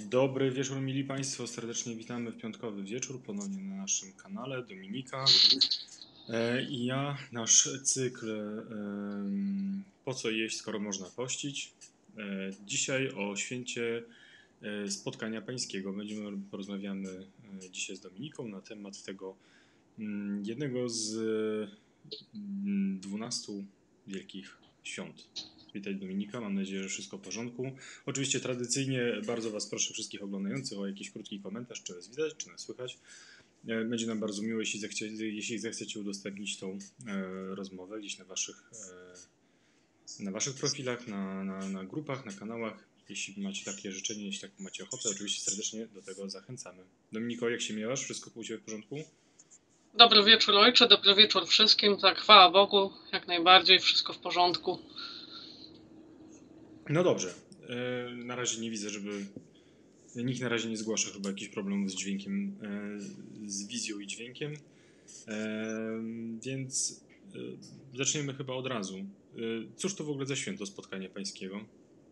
Dobry wieczór, mili Państwo. Serdecznie witamy w piątkowy wieczór ponownie na naszym kanale. Dominika i ja, nasz cykl Po co jeść, skoro można pościć. Dzisiaj o święcie spotkania pańskiego. Porozmawiamy dzisiaj z Dominiką na temat tego jednego z 12 wielkich świąt. Witaj Dominika, mam nadzieję, że wszystko w porządku. Oczywiście tradycyjnie bardzo Was proszę wszystkich oglądających o jakiś krótki komentarz, czy nas widać, czy nas słychać. Będzie nam bardzo miło, jeśli zechcecie udostępnić tą rozmowę gdzieś na Waszych profilach, na grupach, na kanałach. Jeśli macie takie życzenie, jeśli tak macie ochotę, oczywiście serdecznie do tego zachęcamy. Dominiko, jak się miewasz? Wszystko u Ciebie w porządku? Dobry wieczór ojcze, dobry wieczór wszystkim. Tak, chwała Bogu, jak najbardziej, wszystko w porządku. No dobrze. Na razie nie widzę, żeby nikt na razie nie zgłasza chyba jakichś problemów z dźwiękiem, z wizją i dźwiękiem. Więc zaczniemy chyba od razu. Cóż to w ogóle za święto spotkania pańskiego?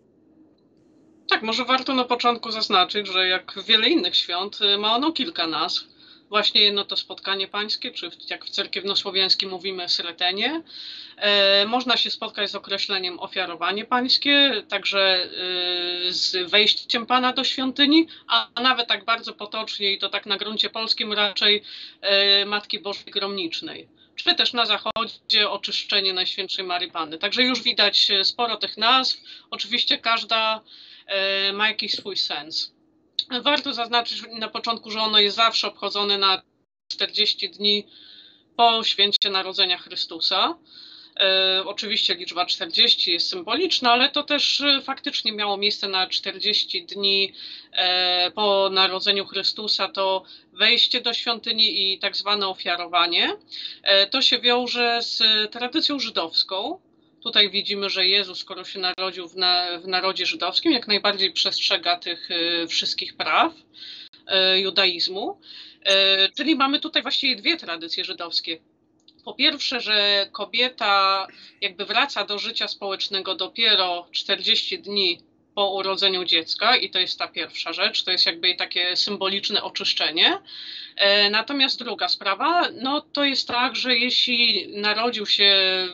Tak, może warto na początku zaznaczyć, że jak wiele innych świąt ma ono kilka nazw. Właśnie jedno to spotkanie pańskie, czy jak w cerkiewnosłowiańskim mówimy sretenie. Można się spotkać z określeniem ofiarowanie pańskie, także z wejściem Pana do świątyni, a nawet tak bardzo potocznie i to tak na gruncie polskim raczej Matki Bożej Gromnicznej. Czy też na zachodzie oczyszczenie Najświętszej Maryi Panny. Także już widać sporo tych nazw. Oczywiście każda ma jakiś swój sens. Warto zaznaczyć na początku, że ono jest zawsze obchodzone na 40 dni po święcie Narodzenia Chrystusa. Oczywiście liczba 40 jest symboliczna, ale to też faktycznie miało miejsce na 40 dni po Narodzeniu Chrystusa, to wejście do świątyni i tak zwane ofiarowanie. To się wiąże z tradycją żydowską. Tutaj widzimy, że Jezus, skoro się narodził w narodzie żydowskim, jak najbardziej przestrzega tych wszystkich praw judaizmu. Czyli mamy tutaj właściwie dwie tradycje żydowskie. Po pierwsze, że kobieta jakby wraca do życia społecznego dopiero 40 dni po urodzeniu dziecka i to jest ta pierwsza rzecz, to jest jakby takie symboliczne oczyszczenie. Natomiast druga sprawa, no to jest tak, że jeśli narodził się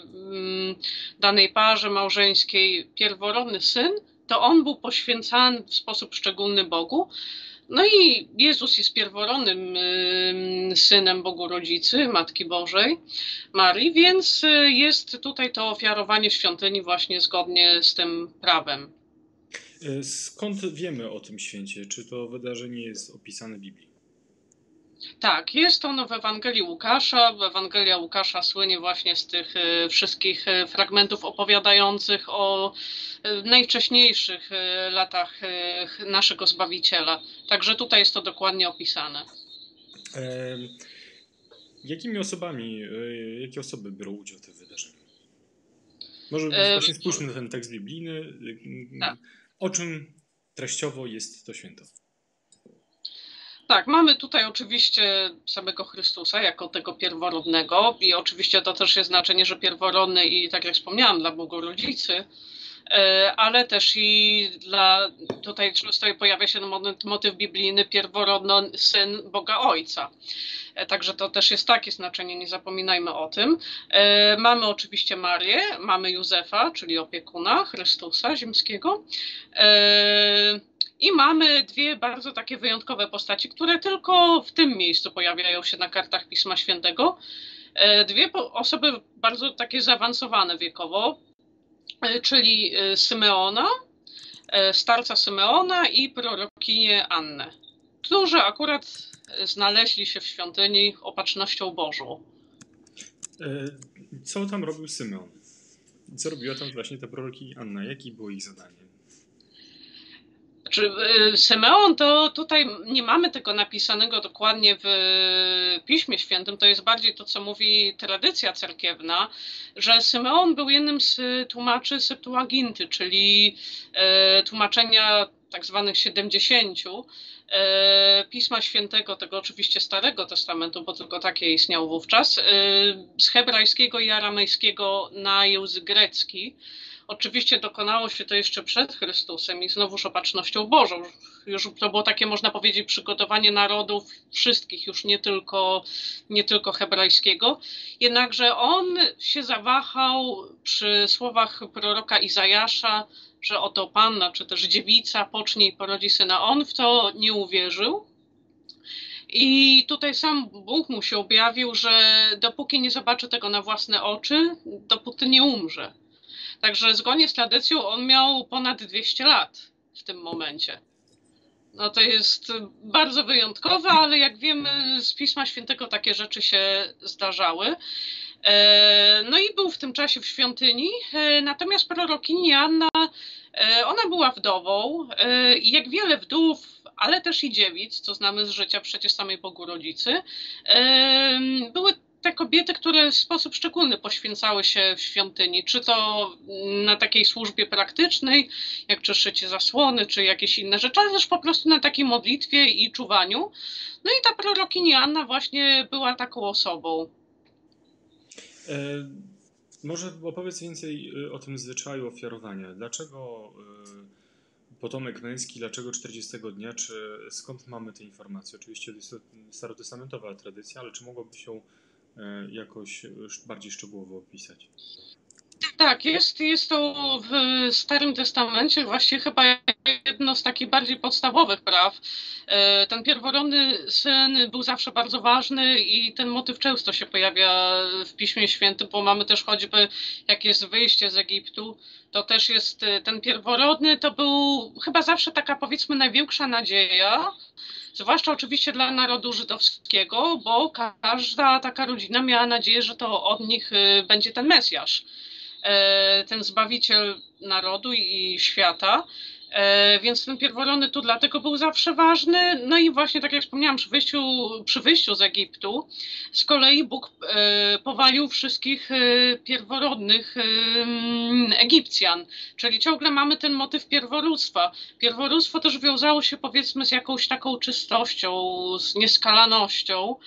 danej parze małżeńskiej pierworodny syn, to on był poświęcany w sposób szczególny Bogu. No i Jezus jest pierworodnym synem Bogu Rodzicy, Matki Bożej, Marii, więc jest tutaj to ofiarowanie w świątyni właśnie zgodnie z tym prawem. Skąd wiemy o tym święcie? Czy to wydarzenie jest opisane w Biblii? Tak, jest ono w Ewangelii Łukasza. Ewangelia Łukasza słynie właśnie z tych wszystkich fragmentów opowiadających o najwcześniejszych latach naszego Zbawiciela. Także tutaj jest to dokładnie opisane. Jakie osoby biorą udział w tym wydarzeniu? Może właśnie spójrzmy na ten tekst biblijny. Tak. O czym treściowo jest to święto? Tak, mamy tutaj oczywiście samego Chrystusa jako tego pierworodnego i oczywiście to też jest znaczenie, że pierworodny i tak jak wspomniałam dla Bogu Rodzicy, ale też i tutaj często pojawia się motyw biblijny pierworodny syn Boga Ojca. Także to też jest takie znaczenie, nie zapominajmy o tym. Mamy oczywiście Marię, mamy Józefa, czyli opiekuna Chrystusa ziemskiego. I mamy dwie bardzo takie wyjątkowe postaci, które tylko w tym miejscu pojawiają się na kartach Pisma Świętego. Dwie osoby bardzo takie zaawansowane wiekowo, czyli Symeona, starca Symeona i prorokinię Annę, którzy akurat znaleźli się w świątyni opatrznością Bożą. Co tam robił Symeon? Co robiła tam właśnie ta prorokini Anna? Jakie było ich zadanie? Symeon to tutaj nie mamy tego napisanego dokładnie w Piśmie Świętym, to jest bardziej to, co mówi tradycja cerkiewna, że Symeon był jednym z tłumaczy Septuaginty, czyli tłumaczenia tak zwanych 70 Pisma Świętego, tego oczywiście Starego Testamentu, bo tylko takie istniało wówczas, z hebrajskiego i aramejskiego na język grecki. Oczywiście dokonało się to jeszcze przed Chrystusem i znowuż opatrznością Bożą. Już to było takie, można powiedzieć, przygotowanie narodów wszystkich, już nie tylko hebrajskiego. Jednakże on się zawahał przy słowach proroka Izajasza, że oto panna, czy też dziewica pocznie i porodzi syna. On w to nie uwierzył. I tutaj sam Bóg mu się objawił, że dopóki nie zobaczy tego na własne oczy, dopóty nie umrze. Także zgodnie z tradycją on miał ponad 200 lat w tym momencie. No to jest bardzo wyjątkowe, ale jak wiemy z Pisma Świętego takie rzeczy się zdarzały. No i był w tym czasie w świątyni, natomiast prorokini Joanna, ona była wdową i jak wiele wdów, ale też i dziewic, co znamy z życia przecież samej Bogu Rodzicy, były te kobiety, które w sposób szczególny poświęcały się w świątyni, czy to na takiej służbie praktycznej, jak czy szycie zasłony, czy jakieś inne rzeczy, ale też po prostu na takiej modlitwie i czuwaniu. No i ta prorokini Joanna właśnie była taką osobą. Może opowiedz więcej o tym zwyczaju ofiarowania. Dlaczego potomek męski, dlaczego 40 dnia, czy skąd mamy te informacje? Oczywiście jest to starotestamentowa tradycja, ale czy mogłoby się jakoś bardziej szczegółowo opisać? Tak, jest to w Starym Testamencie właśnie chyba jedno z takich bardziej podstawowych praw. Ten pierworodny syn był zawsze bardzo ważny i ten motyw często się pojawia w Piśmie Świętym, bo mamy też choćby, jak jest wyjście z Egiptu, to też jest ten pierworodny, to był chyba zawsze taka, powiedzmy, największa nadzieja, zwłaszcza oczywiście dla narodu żydowskiego, bo każda taka rodzina miała nadzieję, że to od nich będzie ten Mesjasz, ten Zbawiciel narodu i świata. Więc ten pierworodny tu dlatego był zawsze ważny. No i właśnie tak jak wspomniałam, przy wyjściu z Egiptu z kolei Bóg powalił wszystkich pierworodnych Egipcjan, czyli ciągle mamy ten motyw pierworództwa. Pierworództwo też wiązało się, powiedzmy, z jakąś taką czystością, z nieskalanością.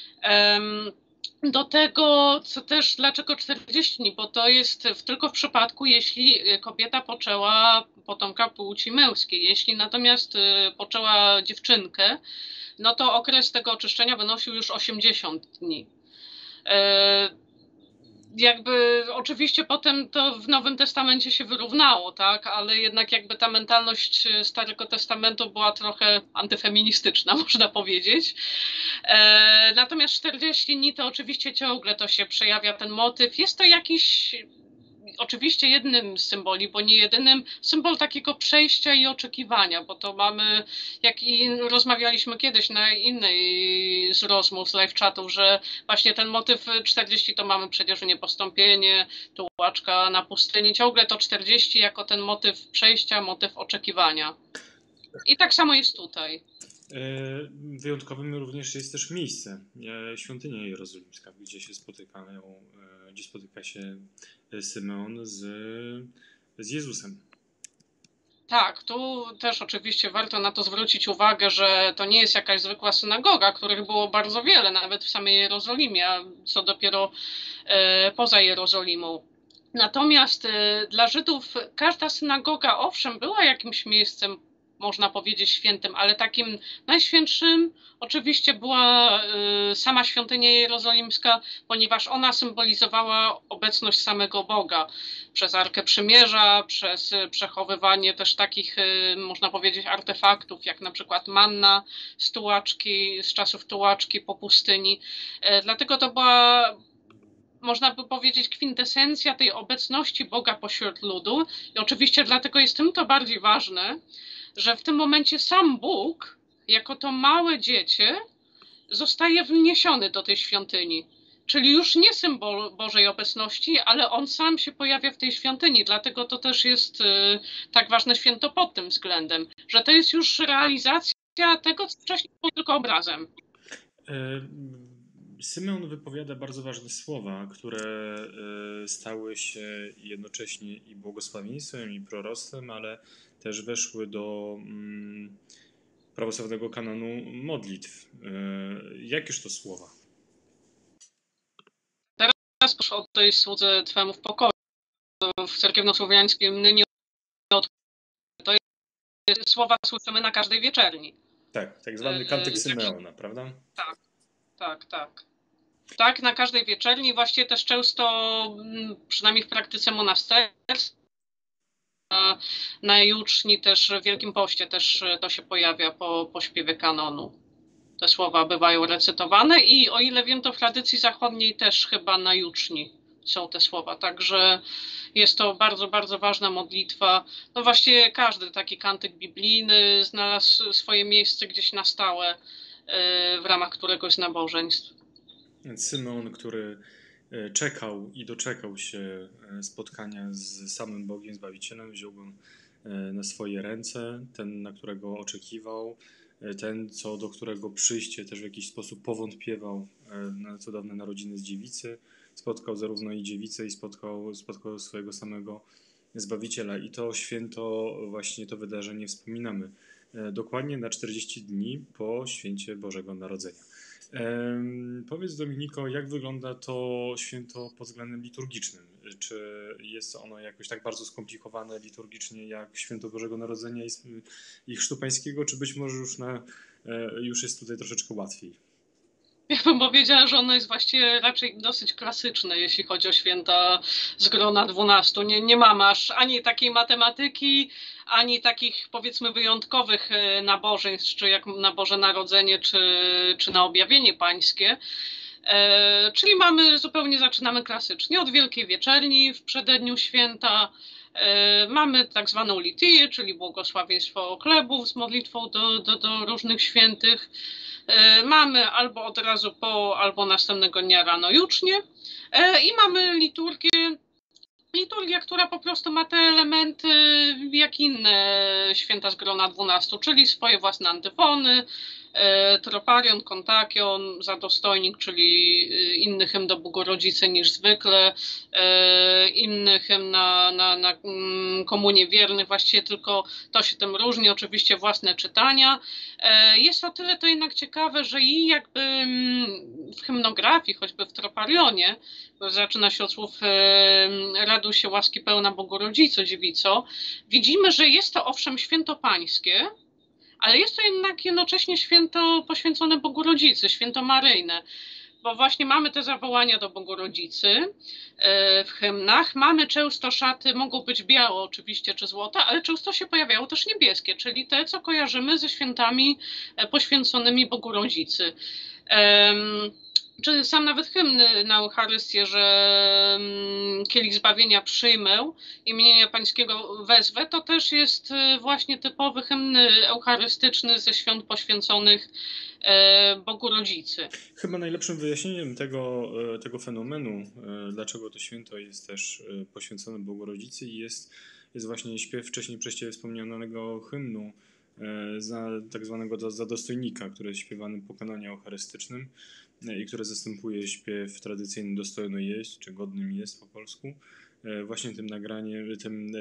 Do tego, co też, dlaczego 40 dni, bo to jest tylko w przypadku, jeśli kobieta poczęła potomka płci męskiej. Jeśli natomiast poczęła dziewczynkę, no to okres tego oczyszczenia wynosił już 80 dni. Jakby oczywiście potem to w Nowym Testamencie się wyrównało, tak, ale jednak jakby ta mentalność Starego Testamentu była trochę antyfeministyczna, można powiedzieć. Natomiast 40 dni to oczywiście ciągle to się przejawia ten motyw. Jest to jakiś, oczywiście jednym z symboli, bo nie jedynym, symbol takiego przejścia i oczekiwania, bo to mamy, jak i rozmawialiśmy kiedyś na innej z rozmów, z live chatów, że właśnie ten motyw 40 to mamy przecież niepostąpienie, tułaczka na pustyni, ciągle to 40 jako ten motyw przejścia, motyw oczekiwania. I tak samo jest tutaj. Wyjątkowym również jest też miejsce, świątynia jerozolimska, gdzie spotyka się Symeon z Jezusem. Tak, tu też oczywiście warto na to zwrócić uwagę, że to nie jest jakaś zwykła synagoga, których było bardzo wiele, nawet w samej Jerozolimie, a co dopiero poza Jerozolimą. Natomiast dla Żydów każda synagoga, owszem, była jakimś miejscem, można powiedzieć, świętym, ale takim najświętszym oczywiście była sama świątynia jerozolimska, ponieważ ona symbolizowała obecność samego Boga przez Arkę Przymierza, przez przechowywanie też takich, można powiedzieć, artefaktów, jak na przykład manna z czasów tułaczki po pustyni. Dlatego to była, można by powiedzieć, kwintesencja tej obecności Boga pośród ludu. I oczywiście dlatego jest tym to bardziej ważne, że w tym momencie sam Bóg, jako to małe dziecię, zostaje wniesiony do tej świątyni. Czyli już nie symbol Bożej obecności, ale on sam się pojawia w tej świątyni. Dlatego to też jest tak ważne święto pod tym względem, że to jest już realizacja tego, co wcześniej było tylko obrazem. Symeon wypowiada bardzo ważne słowa, które stały się jednocześnie i błogosławieństwem, i proroctwem, ale też weszły do prawosławnego kanonu modlitw. Jakież to słowa? Teraz proszę o tej słudze Twemu w pokoju. w cerkiewnosłowiańskim nie od... To jest, słowa słyszymy na każdej wieczerni. Tak zwany kantyk Symeona, prawda? Tak. Tak, na każdej wieczerni, właściwie też często, przynajmniej w praktyce monasterskiej, na juczni też w Wielkim Poście też to się pojawia po śpiewie kanonu. Te słowa bywają recytowane i o ile wiem, to w tradycji zachodniej też chyba na juczni są te słowa. Także jest to bardzo, bardzo ważna modlitwa. No właściwie każdy taki kantyk biblijny znalazł swoje miejsce gdzieś na stałe w ramach któregoś z nabożeństw. Symeon, który czekał i doczekał się spotkania z samym Bogiem, Zbawicielem, wziął go na swoje ręce, ten, na którego oczekiwał, ten, do którego przyjście też w jakiś sposób powątpiewał na cudowne narodziny z dziewicy. Spotkał zarówno i dziewicę, i spotkał swojego samego Zbawiciela. I to święto, właśnie to wydarzenie wspominamy dokładnie na 40 dni po święcie Bożego Narodzenia. Powiedz, Dominiko, jak wygląda to święto pod względem liturgicznym? Czy jest ono jakoś tak bardzo skomplikowane liturgicznie jak święto Bożego Narodzenia i Chrztu Pańskiego, czy być może już jest tutaj troszeczkę łatwiej? Ja bym powiedziała, że ono jest właściwie raczej dosyć klasyczne, jeśli chodzi o święta z grona 12. Nie mamy aż ani takiej matematyki, ani takich, powiedzmy, wyjątkowych nabożeństw, czy jak na Boże Narodzenie, czy na Objawienie Pańskie. Czyli zaczynamy klasycznie od Wielkiej Wieczerni w przededniu święta. Mamy tak zwaną litię, czyli błogosławieństwo chlebów z modlitwą do różnych świętych. Mamy albo od razu po, albo następnego dnia rano jucznie. I mamy liturgię, która po prostu ma te elementy jak inne święta z grona 12, czyli swoje własne antyfony, troparion, kontakion, zadostojnik, czyli inny hymn do Bogorodzicy niż zwykle, inny hymn na komunię wiernych, właściwie tylko to się tym różni, oczywiście własne czytania. Jest o tyle to jednak ciekawe, że i jakby w hymnografii, choćby w troparionie, zaczyna się od słów raduj się łaski pełna Bogorodzico, dziewico, widzimy, że jest to owszem święto pańskie, ale jest to jednak jednocześnie święto poświęcone Bogu Rodzicy, święto maryjne, bo właśnie mamy te zawołania do Bogu Rodzicy w hymnach. Mamy często szaty, mogą być białe oczywiście, czy złote, ale często się pojawiają też niebieskie, czyli te, co kojarzymy ze świętami poświęconymi Bogu Rodzicy. Czy sam nawet hymn na Eucharystię, że kielich zbawienia przyjmę, imienia Pańskiego wezwę, to też jest właśnie typowy hymn eucharystyczny ze świąt poświęconych Bogu Rodzicy. Chyba najlepszym wyjaśnieniem tego fenomenu, dlaczego to święto jest też poświęcone Bogu Rodzicy, jest właśnie śpiew wcześniej przez Ciebie wspomnianego hymnu, tak zwanego zadostojnika, który jest śpiewany po kanonie eucharystycznym i które zastępuje śpiew tradycyjny dostojny jeść, czy godnym jest po polsku, właśnie tym nagraniem,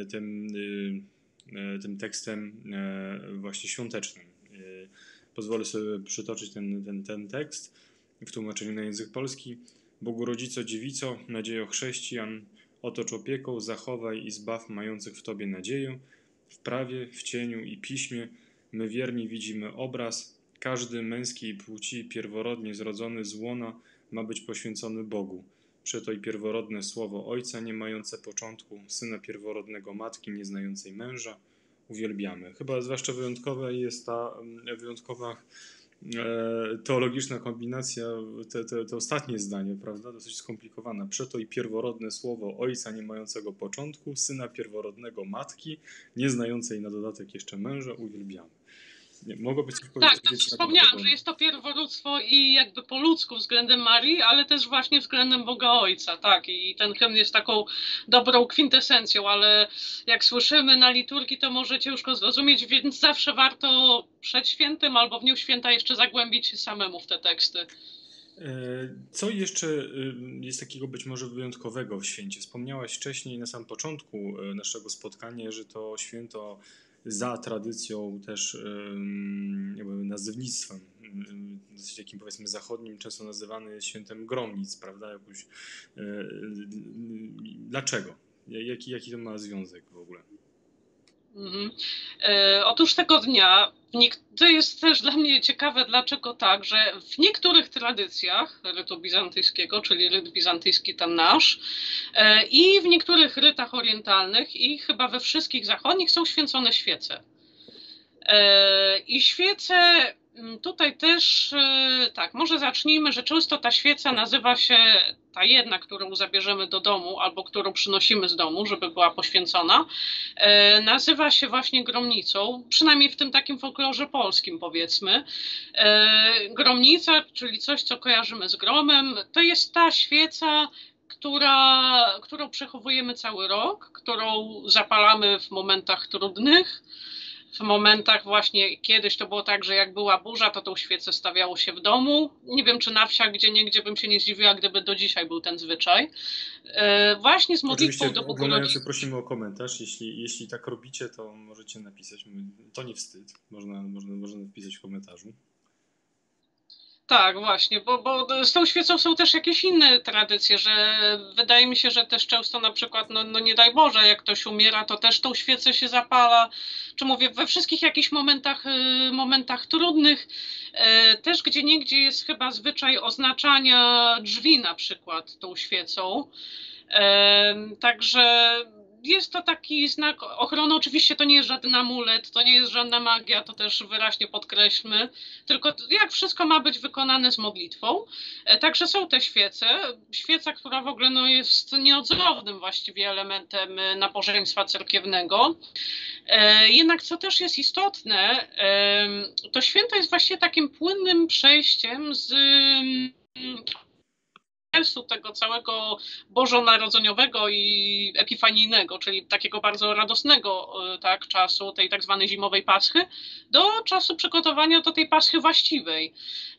tym tekstem właśnie świątecznym. Pozwolę sobie przytoczyć ten tekst w tłumaczeniu na język polski. Bogu Rodzico, dziewico, nadziejo chrześcijan, otocz opieką, zachowaj i zbaw mających w Tobie nadzieję. W prawie, w cieniu i piśmie my wierni widzimy obraz. Każdy męskiej płci pierworodnie zrodzony z łona ma być poświęcony Bogu. Przeto i pierworodne słowo Ojca nie mające początku, Syna pierworodnego Matki nie znającej męża uwielbiamy. Chyba zwłaszcza wyjątkowa jest ta wyjątkowa teologiczna kombinacja, te ostatnie zdanie, prawda, dosyć skomplikowana. Przeto i pierworodne słowo Ojca nie mającego początku, Syna pierworodnego Matki, nie znającej na dodatek jeszcze męża, uwielbiamy. Mogło być coś tak, to wspomniałam, że jest to pierworództwo i jakby po ludzku względem Marii, ale też właśnie względem Boga Ojca, tak, i ten hymn jest taką dobrą kwintesencją, ale jak słyszymy na liturgii, to może ciężko zrozumieć, więc zawsze warto przed świętym albo w dniu święta jeszcze zagłębić się samemu w te teksty. Co jeszcze jest takiego być może wyjątkowego w święcie? Wspomniałaś wcześniej na samym początku naszego spotkania, że to święto za tradycją też jakby nazewnictwem, dosyć takim powiedzmy zachodnim, często nazywany jest świętem gromnic, prawda? Dlaczego? Jaki to ma związek w ogóle? Otóż tego dnia, to jest też dla mnie ciekawe, dlaczego tak, że w niektórych tradycjach rytu bizantyjskiego, czyli ryt bizantyjski ten nasz, i w niektórych rytach orientalnych i chyba we wszystkich zachodnich są święcone świece. I świece tutaj też, tak, może zacznijmy, że często ta świeca nazywa się, ta jedna, którą zabierzemy do domu albo którą przynosimy z domu, żeby była poświęcona, nazywa się właśnie gromnicą, przynajmniej w tym takim folklorze polskim, powiedzmy. Gromnica, czyli coś, co kojarzymy z gromem, to jest ta świeca, którą przechowujemy cały rok, którą zapalamy w momentach trudnych, w momentach właśnie, kiedyś to było tak, że jak była burza, to tą świecę stawiało się w domu. Nie wiem, czy na wsiach, gdzieniegdzie bym się nie zdziwiła, gdyby do dzisiaj był ten zwyczaj. Właśnie z modlitwą Oczywiście do Bogu oglądający prosimy o komentarz. Jeśli tak robicie, to możecie napisać. To nie wstyd. Można wpisać w komentarzu. Tak, właśnie, bo z tą świecą są też jakieś inne tradycje, że wydaje mi się, że też często na przykład, no nie daj Boże, jak ktoś umiera, to też tą świecę się zapala, czy mówię, we wszystkich jakichś momentach trudnych, też gdzieniegdzie jest chyba zwyczaj oznaczania drzwi na przykład tą świecą, także jest to taki znak ochrony. Oczywiście to nie jest żaden amulet, to nie jest żadna magia, to też wyraźnie podkreślmy, tylko jak wszystko ma być wykonane z modlitwą. Także są te świece. Świeca, która w ogóle no, jest nieodzownym właściwie elementem nabożeństwa cerkiewnego. Jednak co też jest istotne, to święto jest właściwie takim płynnym przejściem z tego całego bożonarodzeniowego i epifanijnego, czyli takiego bardzo radosnego tak, czasu, tej tak zwanej zimowej Paschy, do czasu przygotowania do tej Paschy właściwej.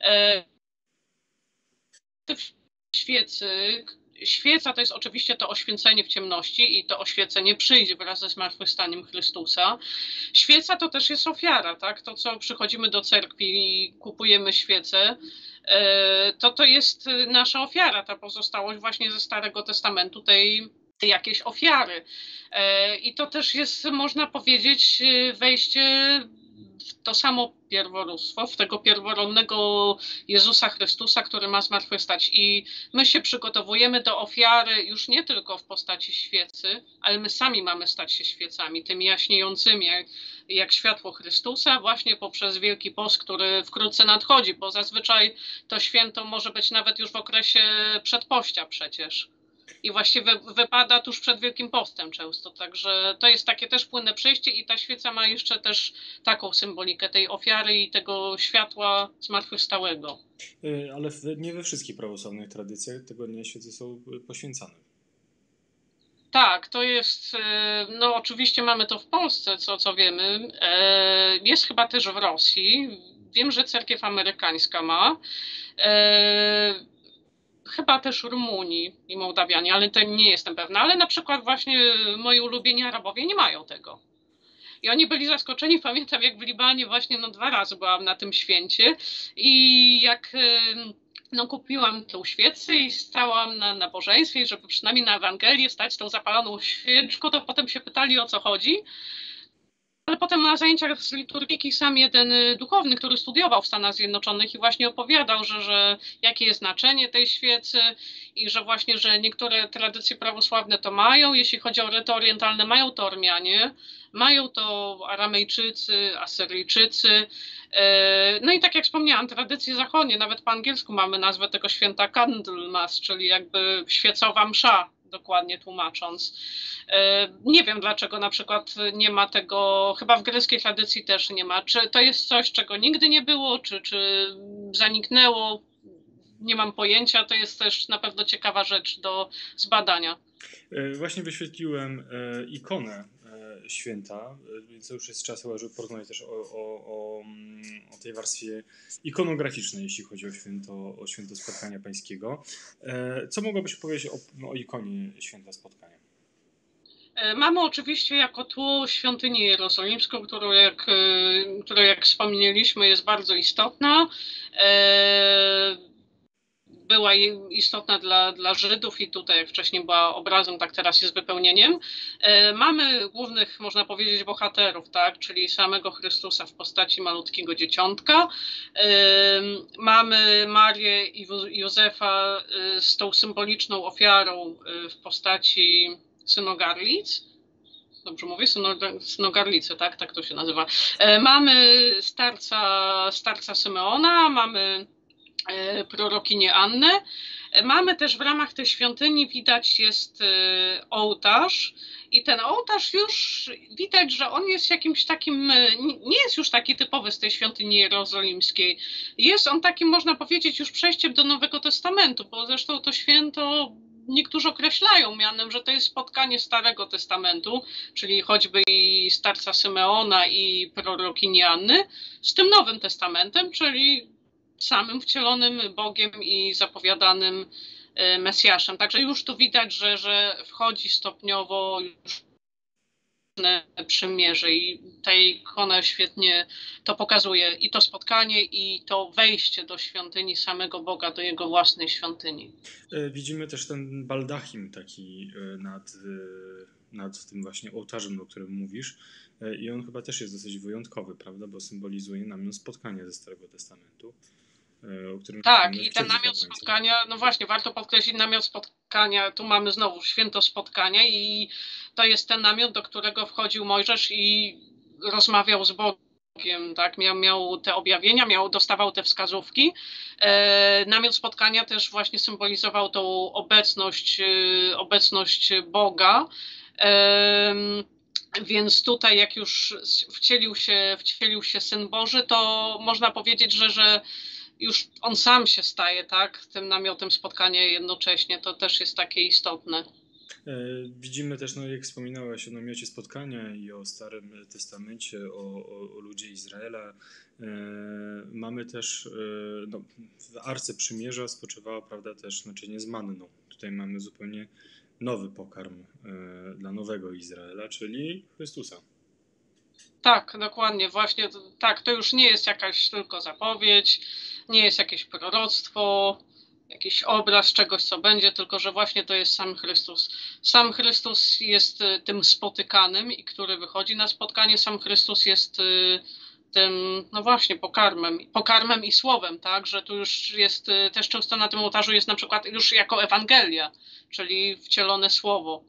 Świeca to jest oczywiście to oświecenie w ciemności i to oświecenie przyjdzie wraz ze zmartwychwstaniem Chrystusa. Świeca to też jest ofiara, tak? To, co przychodzimy do cerkwi i kupujemy świecę, to jest nasza ofiara, ta pozostałość właśnie ze Starego Testamentu, tej jakiejś ofiary. I to też jest, można powiedzieć, wejście w to samo pierworództwo, w tego pierworodnego Jezusa Chrystusa, który ma zmartwychwstać. I my się przygotowujemy do ofiary już nie tylko w postaci świecy, ale my sami mamy stać się świecami, tymi jaśniejącymi jak światło Chrystusa, właśnie poprzez Wielki Post, który wkrótce nadchodzi, bo zazwyczaj to święto może być nawet już w okresie przedpościa przecież. I właściwie wypada tuż przed Wielkim Postem często, także to jest takie też płynne przejście i ta świeca ma jeszcze też taką symbolikę tej ofiary i tego światła zmartwychwstałego. Ale nie we wszystkich prawosławnych tradycjach tego dnia świece są poświęcane. Tak, to jest, no oczywiście mamy to w Polsce, co wiemy, jest chyba też w Rosji, wiem, że cerkiew amerykańska ma, chyba też Rumunii i Mołdawianie, ale to nie jestem pewna, ale na przykład właśnie moi ulubieni Arabowie nie mają tego. I oni byli zaskoczeni, pamiętam jak w Libanie właśnie 2 razy byłam na tym święcie i jak kupiłam tą świecę i stałam na nabożeństwie, żeby przynajmniej na Ewangelię stać z tą zapaloną świeczką, to potem się pytali o co chodzi. Ale potem na zajęciach z liturgiki sam jeden duchowny, który studiował w Stanach Zjednoczonych i właśnie opowiadał, że jakie jest znaczenie tej świecy i że właśnie, że niektóre tradycje prawosławne to mają, jeśli chodzi o ryty orientalne, mają to Ormianie, mają to Aramejczycy, Asyryjczycy. No i tak jak wspomniałam, tradycje zachodnie, nawet po angielsku mamy nazwę tego święta Candlemas, czyli jakby świecowa msza, dokładnie tłumacząc. Nie wiem dlaczego na przykład nie ma tego, chyba w greckiej tradycji też nie ma. Czy to jest coś, czego nigdy nie było, czy zaniknęło? Nie mam pojęcia, to jest też na pewno ciekawa rzecz do zbadania. Właśnie wyświetliłem ikonę święta, więc to już jest czas chyba, żeby porozmawiać też o tej warstwie ikonograficznej, jeśli chodzi o święto Spotkania Pańskiego. Co mogłabyś powiedzieć o ikonie święta Spotkania? Mamy oczywiście jako tło świątynię jerozolimską, która jak wspomnieliśmy jest bardzo istotna. była istotna dla Żydów i tutaj jak wcześniej była obrazem, tak teraz jest wypełnieniem. Mamy głównych, można powiedzieć, bohaterów, tak, czyli samego Chrystusa w postaci malutkiego dzieciątka. Mamy Marię i Józefa z tą symboliczną ofiarą w postaci synogarlic. Dobrze mówię? Synogarlice, tak? Tak to się nazywa. Mamy starca Symeona, mamy prorokinię Annę. Mamy też w ramach tej świątyni widać jest ołtarz i ten ołtarz już widać, że on jest jakimś takim, nie jest już taki typowy z tej świątyni jerozolimskiej. Jest on takim, można powiedzieć, już przejściem do Nowego Testamentu, bo zresztą to święto niektórzy określają mianem, że to jest spotkanie Starego Testamentu, czyli choćby i starca Symeona i prorokini Anny, z tym Nowym Testamentem, czyli samym wcielonym Bogiem i zapowiadanym Mesjaszem. Także już tu widać, że wchodzi stopniowo już przymierze i ta ikona świetnie to pokazuje. I to spotkanie, i to wejście do świątyni samego Boga, do jego własnej świątyni. Widzimy też ten baldachim taki nad tym właśnie ołtarzem, o którym mówisz. I on chyba też jest dosyć wyjątkowy, prawda? Bo symbolizuje namiot spotkania ze Starego Testamentu. Tak, i ten namiot spotkania, no właśnie, warto podkreślić namiot spotkania, tu mamy znowu święto spotkania i to jest ten namiot, do którego wchodził Mojżesz i rozmawiał z Bogiem, tak, miał te objawienia, dostawał te wskazówki. Namiot spotkania też właśnie symbolizował tą obecność Boga. Więc tutaj jak już wcielił się Syn Boży, to można powiedzieć, że już on sam się staje, tak, tym namiotem spotkania jednocześnie. To też jest takie istotne. Widzimy też, no jak wspominałeś o namiocie spotkania i o Starym Testamencie, o ludzie Izraela. Mamy też, no, w Arce Przymierza spoczywała, prawda, też naczynie z manną. Tutaj mamy zupełnie nowy pokarm dla nowego Izraela, czyli Chrystusa. Tak, dokładnie, właśnie tak, to już nie jest jakaś tylko zapowiedź, nie jest jakieś proroctwo, jakiś obraz czegoś, co będzie, tylko że właśnie to jest sam Chrystus. Sam Chrystus jest tym spotykanym i który wychodzi na spotkanie, sam Chrystus jest tym, no właśnie, pokarmem i słowem, tak, że tu już jest, też często na tym ołtarzu jest na przykład już jako Ewangelia, czyli wcielone słowo.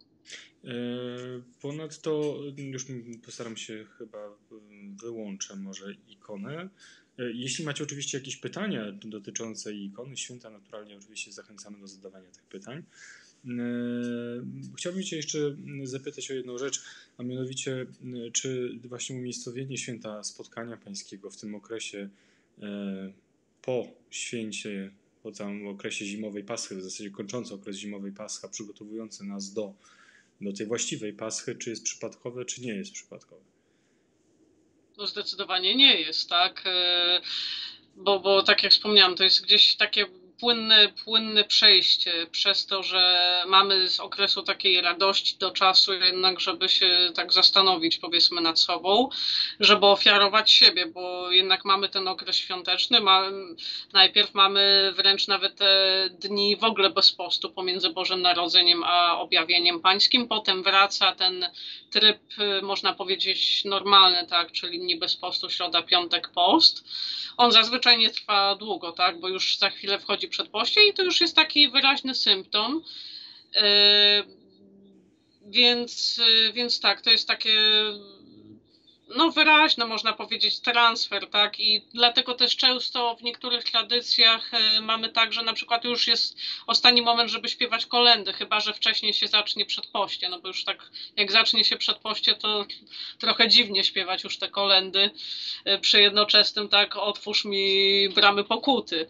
Ponadto już postaram się chyba wyłączę może ikonę. Jeśli macie oczywiście jakieś pytania dotyczące ikony święta, naturalnie oczywiście zachęcamy do zadawania tych pytań. Chciałbym Cię jeszcze zapytać o jedną rzecz, a mianowicie czy właśnie umiejscowienie święta spotkania pańskiego w tym okresie po święcie, po całym okresie zimowej Paschy, w zasadzie kończący okres zimowej Pascha, przygotowujący nas do tej właściwej Paschy, czy jest przypadkowe, czy nie jest przypadkowe? No zdecydowanie nie jest, tak, bo tak jak wspomniałam, to jest gdzieś takie płynne przejście przez to, że mamy z okresu takiej radości do czasu jednak, żeby się tak zastanowić, powiedzmy, nad sobą, żeby ofiarować siebie, bo jednak mamy ten okres świąteczny, najpierw mamy wręcz nawet te dni w ogóle bez postu pomiędzy Bożym Narodzeniem a objawieniem pańskim, potem wraca ten tryb, można powiedzieć, normalny, tak, czyli dni bez postu, środa, piątek, post. On zazwyczaj nie trwa długo, tak, bo już za chwilę wchodzi przedpoście i to już jest taki wyraźny symptom. Więc tak, to jest takie no wyraźne, można powiedzieć, transfer, tak, i dlatego też często w niektórych tradycjach mamy tak, że na przykład już jest ostatni moment, żeby śpiewać kolędy, chyba że wcześniej się zacznie przedpoście, no bo już tak jak zacznie się przedpoście, to trochę dziwnie śpiewać już te kolędy przy jednoczesnym, tak, otwórz mi bramy pokuty.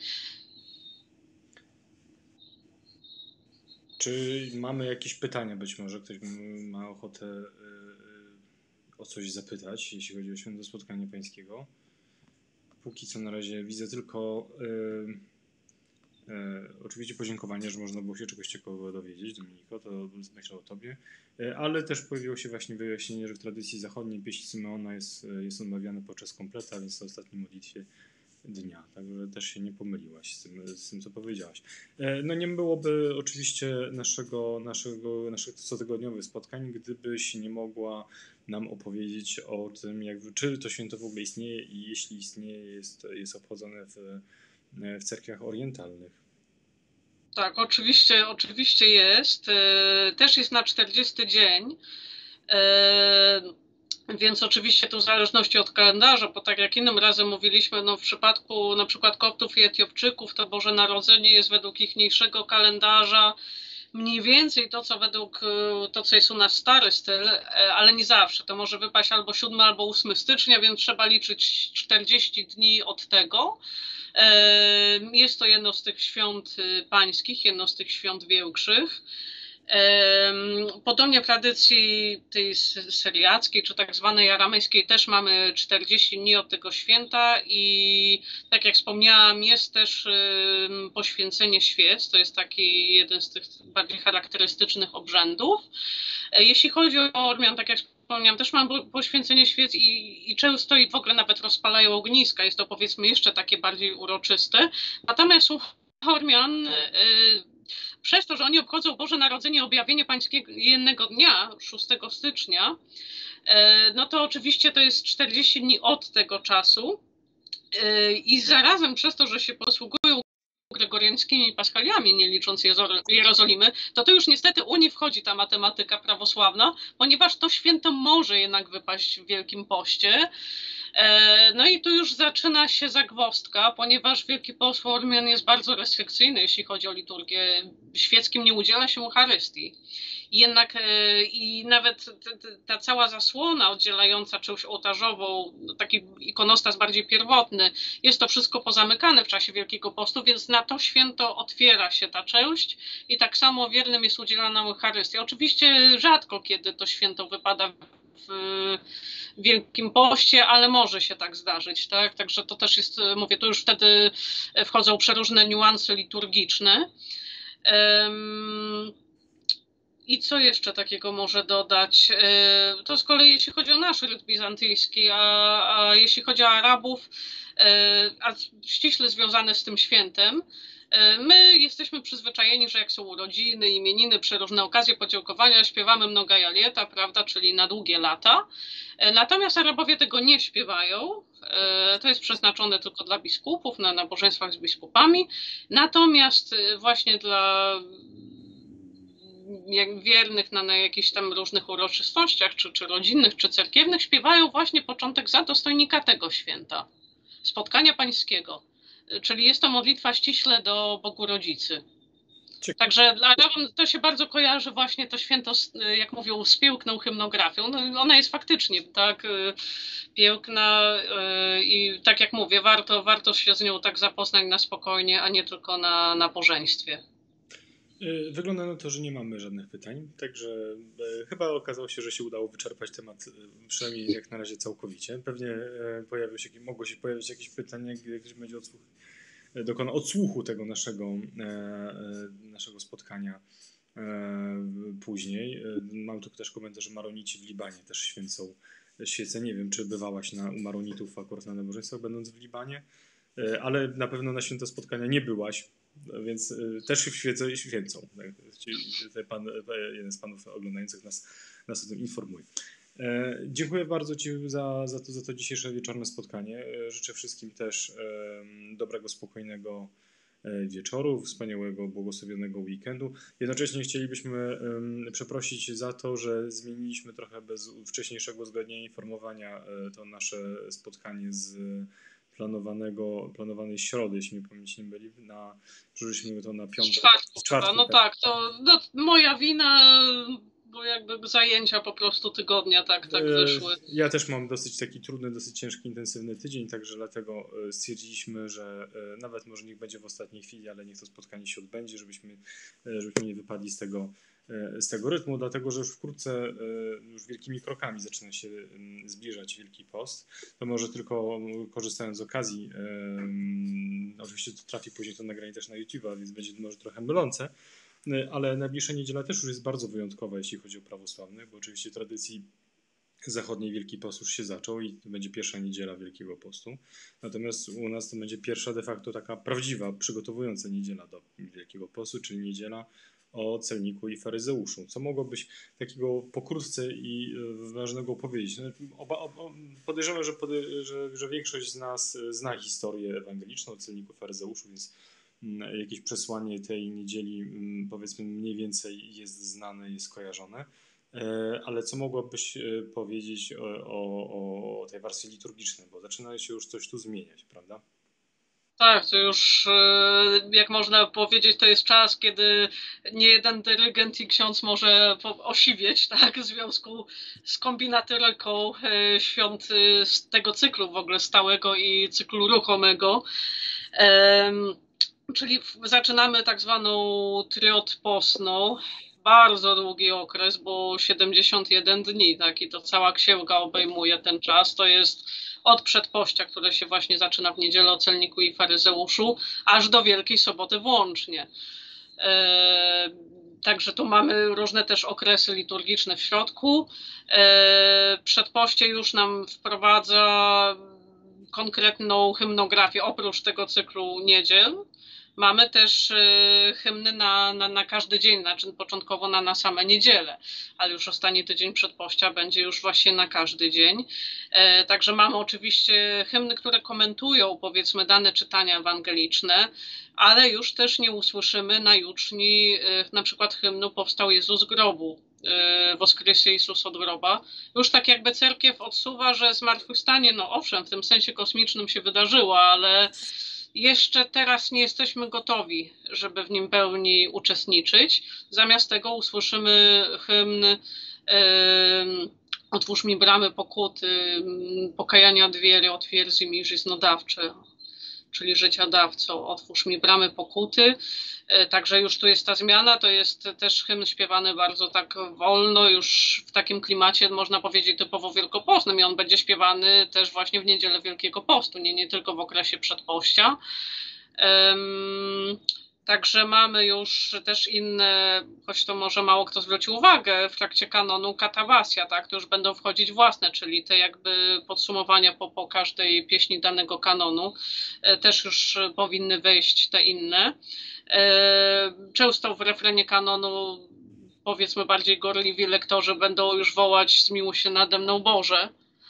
Czy mamy jakieś pytania? Być może ktoś ma ochotę o coś zapytać, jeśli chodzi o święto spotkania pańskiego. Póki co na razie widzę tylko oczywiście podziękowania, że można było się czegoś ciekawego dowiedzieć, Dominiko, to myślę o Tobie, ale też pojawiło się właśnie wyjaśnienie, że w tradycji zachodniej pieśń Symeona jest odmawiana podczas kompleta, więc na ostatniej modlitwie dnia, także też się nie pomyliłaś z tym co powiedziałaś. No nie byłoby oczywiście naszych cotygodniowych spotkań, gdybyś nie mogła nam opowiedzieć o tym, czy to święto w ogóle istnieje i jeśli istnieje, jest obchodzone w cerkwiach orientalnych. Tak, oczywiście jest. Też jest na 40 dzień. Więc oczywiście to w zależności od kalendarza, bo tak jak innym razem mówiliśmy, no w przypadku na przykład Koptów i Etiopczyków to Boże Narodzenie jest według ichniejszego kalendarza mniej więcej to, co jest u nas stary styl, ale nie zawsze. To może wypaść albo 7 albo 8 stycznia, więc trzeba liczyć 40 dni od tego. Jest to jedno z tych świąt pańskich, jedno z tych świąt większych. Podobnie w tradycji tej syriackiej czy tak zwanej aramejskiej też mamy 40 dni od tego święta i tak jak wspomniałam, jest też poświęcenie świec, to jest taki jeden z tych bardziej charakterystycznych obrzędów. Jeśli chodzi o Ormian, tak jak wspomniałam, też mam poświęcenie świec i często i w ogóle nawet rozpalają ogniska, jest to powiedzmy jeszcze takie bardziej uroczyste. Natomiast u Ormian przez to, że oni obchodzą Boże Narodzenie, objawienie pańskiego jednego dnia, 6 stycznia, no to oczywiście to jest 40 dni od tego czasu i zarazem przez to, że się posługują gregoriańskimi paschaliami, nie licząc Jerozolimy, to już niestety u nich wchodzi ta matematyka prawosławna, ponieważ to święto może jednak wypaść w Wielkim Poście. No i tu już zaczyna się zagwozdka, ponieważ Wielki Post Ormian jest bardzo restrykcyjny, jeśli chodzi o liturgię. Świeckim nie udziela się Eucharystii. Jednak i nawet ta cała zasłona oddzielająca część ołtarzową, taki ikonostas bardziej pierwotny, jest to wszystko pozamykane w czasie Wielkiego Postu, więc na to święto otwiera się ta część i tak samo wiernym jest udzielana Eucharystia. Oczywiście rzadko kiedy to święto wypada w Wielkim Poście, ale może się tak zdarzyć, tak? Także to też jest, mówię, to już wtedy wchodzą przeróżne niuanse liturgiczne. I co jeszcze takiego może dodać? To z kolei jeśli chodzi o nasz ryt bizantyjski, a jeśli chodzi o Arabów, a ściśle związane z tym świętem, my jesteśmy przyzwyczajeni, że jak są urodziny, imieniny, przeróżne okazje, podziękowania, śpiewamy mnoga jalieta, prawda, czyli na długie lata. Natomiast Arabowie tego nie śpiewają. To jest przeznaczone tylko dla biskupów, na nabożeństwach z biskupami. Natomiast właśnie dla wiernych na jakichś tam różnych uroczystościach, czy rodzinnych, czy cerkiewnych, śpiewają właśnie początek za dostojnika tego święta, spotkania pańskiego. Czyli jest to modlitwa ściśle do Bogu Rodzicy. Także dla Arabów to się bardzo kojarzy właśnie to święto, jak mówią, z piękną hymnografią. No, ona jest faktycznie tak piękna i tak jak mówię, warto się z nią tak zapoznać na spokojnie, a nie tylko na nabożeństwie. Wygląda na to, że nie mamy żadnych pytań, także chyba okazało się, że się udało wyczerpać temat, przynajmniej jak na razie całkowicie. Pewnie mogło się pojawić jakieś pytania, jak ktoś będzie dokona odsłuchu tego naszego spotkania później. Mam tu też komentarz, że Maronici w Libanie też święcą świecę. Nie wiem, czy bywałaś u Maronitów akurat na nabożeństwach, będąc w Libanie, ale na pewno na święto spotkania nie byłaś, więc też święcą. Jeden z panów oglądających nas o tym informuje. Dziękuję bardzo Ci za to dzisiejsze wieczorne spotkanie. Życzę wszystkim też dobrego, spokojnego wieczoru, wspaniałego, błogosławionego weekendu. Jednocześnie chcielibyśmy przeprosić za to, że zmieniliśmy trochę bez wcześniejszego uzgodnienia informowania to nasze spotkanie z planowanej środy, jeśli mnie pamięć nie myli, przeżyliśmy to na piątek. Czwartek. No tak, to moja wina, bo jakby zajęcia po prostu tygodnia tak wyszły. Ja też mam dosyć taki trudny, dosyć ciężki, intensywny tydzień, także dlatego stwierdziliśmy, że nawet może niech będzie w ostatniej chwili, ale niech to spotkanie się odbędzie, żebyśmy nie wypadli z tego rytmu, dlatego że już wkrótce, już wielkimi krokami zaczyna się zbliżać Wielki Post. To może tylko korzystając z okazji, oczywiście to trafi później to nagranie też na YouTube'a, więc będzie może trochę mylące, ale najbliższa niedziela też już jest bardzo wyjątkowa, jeśli chodzi o prawosławnych, bo oczywiście tradycji zachodniej Wielki Post już się zaczął i to będzie pierwsza niedziela Wielkiego Postu. Natomiast u nas to będzie pierwsza de facto taka prawdziwa, przygotowująca niedziela do Wielkiego Postu, czyli niedziela o celniku i faryzeuszu. Co mogłobyś takiego pokrótce i ważnego powiedzieć? Podejrzewam, że większość z nas zna historię ewangeliczną o celniku i faryzeuszu, więc jakieś przesłanie tej niedzieli, powiedzmy, mniej więcej jest znane, jest kojarzone. Ale co mogłabyś powiedzieć o tej warstwie liturgicznej, bo zaczyna się już coś tu zmieniać, prawda? Tak, to już, jak można powiedzieć, to jest czas, kiedy nie jeden dyrygent i ksiądz może osiwieć, tak, w związku z kombinatoryką świąt z tego cyklu w ogóle stałego i cyklu ruchomego. Czyli zaczynamy tak zwaną tryod postną. Bardzo długi okres, bo 71 dni, tak, i to cała księga obejmuje ten czas. To jest od przedpościa, które się właśnie zaczyna w niedzielę o celniku i faryzeuszu, aż do Wielkiej Soboty włącznie. Także tu mamy różne też okresy liturgiczne w środku. Przedpoście już nam wprowadza konkretną hymnografię, oprócz tego cyklu niedziel. Mamy też hymny na każdy dzień, znaczy początkowo na same niedziele, ale już ostatni tydzień przedpościa będzie już właśnie na każdy dzień. Także mamy oczywiście hymny, które komentują, powiedzmy, dane czytania ewangeliczne, ale już też nie usłyszymy na juczni na przykład hymnu Powstał Jezus z grobu, Woskresie Jezus od groba. Już tak jakby cerkiew odsuwa, że zmartwychwstanie, no owszem, w tym sensie kosmicznym się wydarzyło, ale jeszcze teraz nie jesteśmy gotowi, żeby w nim pełni uczestniczyć. Zamiast tego usłyszymy hymn Otwórz mi bramy pokuty, pokajania dwiery, otwierdzi mi żyznodawcze, czyli życia dawco, otwórz mi bramy pokuty. Także już tu jest ta zmiana, to jest też hymn śpiewany bardzo tak wolno, już w takim klimacie, można powiedzieć, typowo wielkopostnym i on będzie śpiewany też właśnie w niedzielę Wielkiego Postu, nie tylko w okresie przedpościa. Także mamy już też inne, choć to może mało kto zwrócił uwagę, w trakcie kanonu katabasia, tak, to już będą wchodzić własne, czyli te jakby podsumowania po każdej pieśni danego kanonu, też już powinny wejść te inne. Często w refrenie kanonu, powiedzmy, bardziej gorliwi lektorzy będą już wołać zmiłuj się nade mną Boże.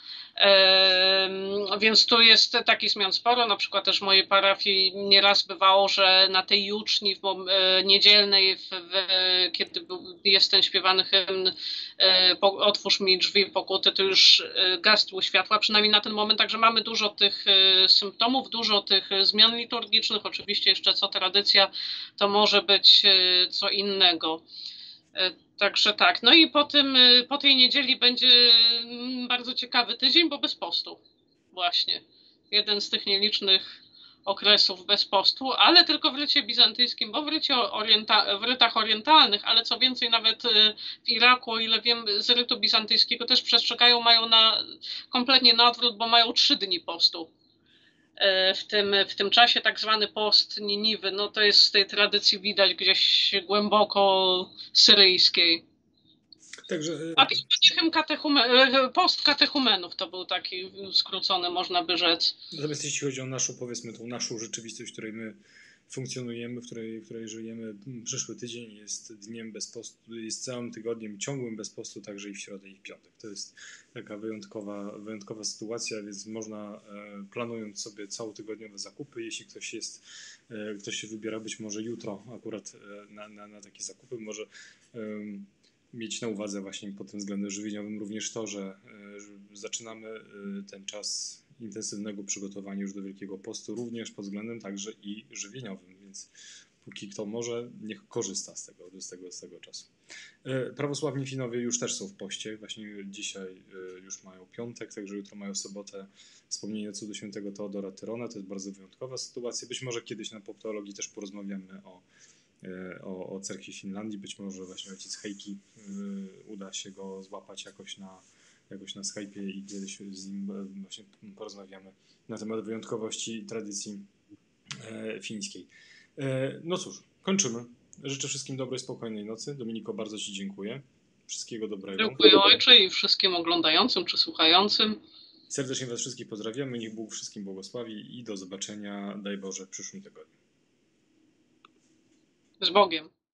Więc tu jest takich zmian sporo, na przykład też w mojej parafii nieraz bywało, że na tej juczni niedzielnej, kiedy jest ten śpiewany hymn Otwórz mi drzwi pokuty, to już gasły światła, przynajmniej na ten moment, także mamy dużo tych symptomów, dużo tych zmian liturgicznych, oczywiście jeszcze co tradycja, to może być co innego. Także tak, no i po tej niedzieli będzie bardzo ciekawy tydzień, bo bez postu właśnie. Jeden z tych nielicznych okresów bez postu, ale tylko w rycie bizantyjskim, bo w rytach orientalnych, ale co więcej nawet w Iraku, o ile wiem, z rytu bizantyjskiego też przestrzegają, mają kompletnie na odwrót, bo mają 3 dni postu. W tym czasie tak zwany post Niniwy, no to jest z tej tradycji widać gdzieś głęboko syryjskiej. Także, a post katechumenów to był taki skrócony, można by rzec. Natomiast jeśli chodzi o naszą, powiedzmy, tą naszą rzeczywistość, w której my funkcjonujemy, w której żyjemy, przyszły tydzień jest dniem bez postu, jest całym tygodniem ciągłym bez postu, także i w środę i w piątek. To jest taka wyjątkowa sytuacja, więc można, planując sobie całotygodniowe zakupy, jeśli ktoś się wybiera być może jutro akurat na takie zakupy, może mieć na uwadze właśnie pod tym względem żywieniowym również to, że zaczynamy ten czas intensywnego przygotowania już do Wielkiego Postu, również pod względem także i żywieniowym, więc póki kto może, niech korzysta z tego czasu. Prawosławni Finowie już też są w poście, właśnie dzisiaj już mają piątek, także jutro mają sobotę wspomnienie cudu świętego Teodora Tyrona, to jest bardzo wyjątkowa sytuacja, być może kiedyś na Popteologii też porozmawiamy o cerkwi Finlandii, być może właśnie ojciec Heikki uda się go złapać jakoś na Skype'ie i kiedyś z nim właśnie porozmawiamy na temat wyjątkowości tradycji fińskiej. No cóż, kończymy. Życzę wszystkim dobrej, spokojnej nocy. Dominiko, bardzo Ci dziękuję. Wszystkiego dobrego. Dziękuję Ojcze i wszystkim oglądającym czy słuchającym. Serdecznie Was wszystkich pozdrawiamy. Niech Bóg wszystkim błogosławi i do zobaczenia, daj Boże, w przyszłym tygodniu. Z Bogiem.